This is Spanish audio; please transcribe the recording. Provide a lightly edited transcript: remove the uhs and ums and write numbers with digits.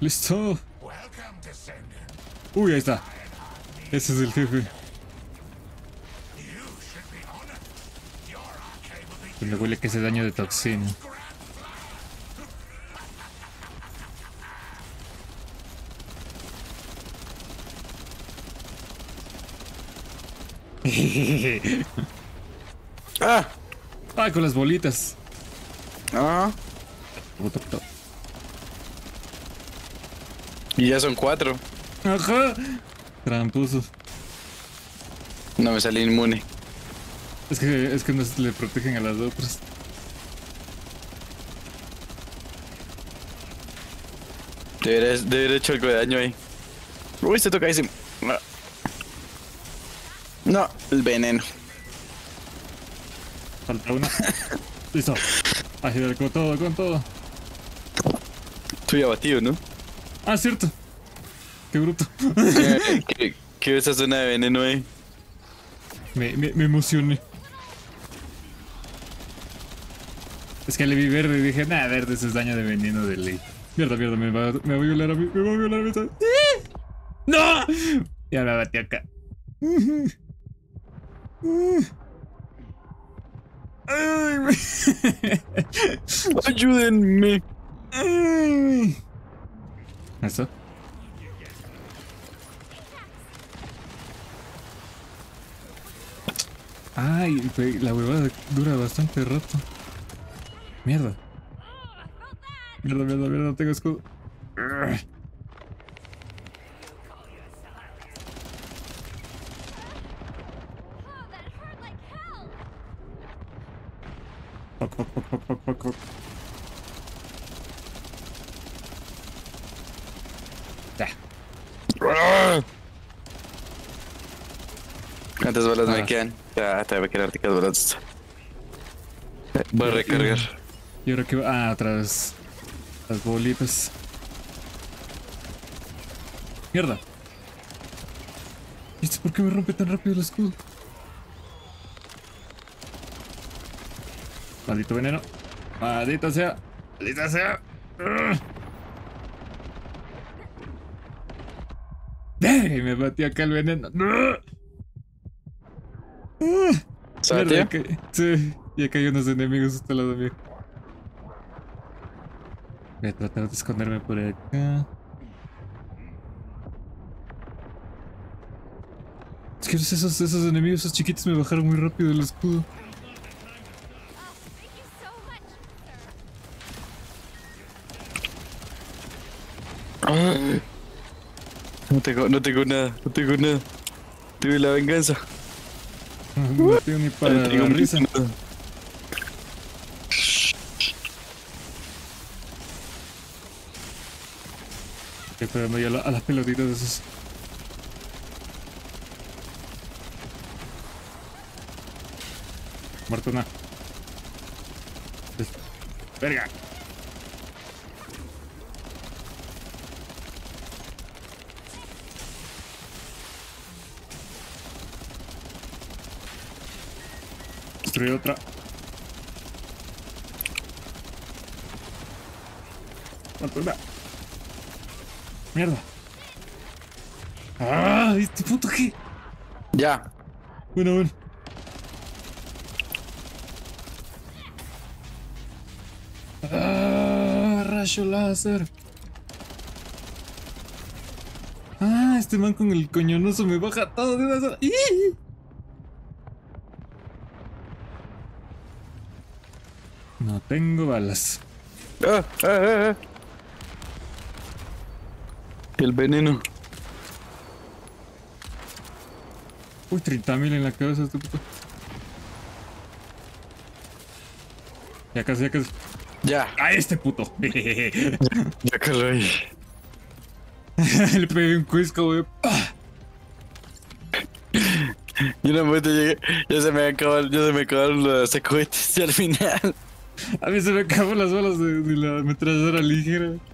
Listo. Uy, ahí está. Ese es el jefe. Me huele que ese daño de toxina. ¡Ah! Ah, con las bolitas. Ah. Puto, puto. Y ya son 4. Ajá. Tramposos. No me salí inmune. Es que no se le protegen a las otras. Debería haber hecho algo de daño ahí. Uy, se toca ese. No. No, el veneno. Falta una. Listo. Agilidad con todo, con todo. Estoy abatido, ¿no? Ah, cierto. Qué bruto. ¿Qué esa zona de veneno ahí? Me emocioné. Es que le vi verde y dije, nada, verde ese es daño de veneno de ley. Mierda, mierda, me va a violar a mí, me va a violar a mí. ¡No! Ya me batí acá. Ayúdenme. ¿Eso? Ay, la huevada dura bastante rato. Mierda. Mierda, mierda, mierda, no tengo escudo. Poc, poc, poc, poc, poc, poc, poc. Ya. ¿Cuántas balas me quedan? Ya, te voy a quedar ticas balas. Voy a recargar. Yo creo que va. Ah, otra vez. Las bolitas. Mierda. ¿Y esto por qué me rompe tan rápido el escudo? Maldito veneno. Maldita sea. Maldita sea. ¡Ay! Me batí acá el veneno. ¿Sabes? Sí, ya hay unos enemigos a este lado mío. Voy a tratar de esconderme por acá. Es que esos enemigos, esos chiquitos me bajaron muy rápido el escudo. No tengo nada, no tengo nada. Tuve la venganza. No tengo ni para No tengo la risa. nada. Estoy esperando ya a las pelotitas de esos. Muerto una. Verga. Destruí otra. Muerto una. Mierda. ¡Ah! ¿Este puto qué? Ya. Bueno, bueno. ¡Ah! Rayo láser. ¡Ah! Este man con el coñonoso me baja todo de una sola. ¡Ih! No tengo balas. Ah, ah, ah, ah. El veneno. Uy, 30.000 en la cabeza este puto. Ya casi, ya casi. Ya. ¡Ah, este puto! Ya caló ahí. Le pegué un cuisco, wey. Y en un momento llegué, ya se me acabaron los cohetes y al final. A mí se me acaban las balas de la ametralladora ligera.